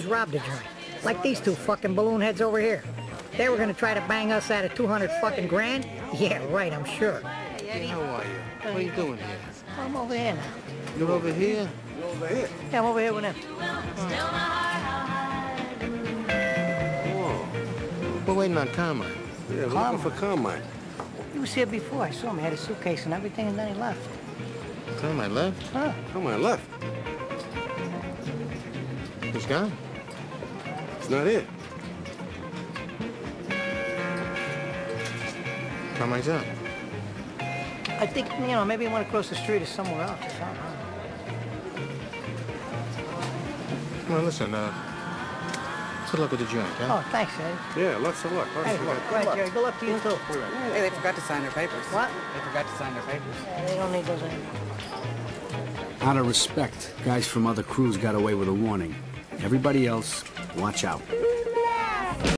robbed the joint. Like these two fucking balloon heads over here. They were gonna try to bang us out of 200 fucking grand? Yeah, right, I'm sure. Hey, how are you? What are you doing here? I'm over here now. You're over here? You're over here? Yeah, I'm over here with him. Whoa. We're waiting on Carmine. Yeah, we're looking for Carmine. He was here before. I saw him. He had a suitcase and everything, and then he left. Carmine left? Huh? Carmine left. He's gone. It's not it. Carmine's out. I think, you know, maybe he went across the street or somewhere else or something. Well, listen, good luck with the joint, huh? Oh, thanks, Eddie. Yeah, lots of luck. Hey, go ahead, Jerry. Good luck to you, too. Hey, they forgot to sign their papers. What? They forgot to sign their papers. Yeah, they don't need those anymore. Out of respect, guys from other crews got away with a warning. Everybody else, watch out.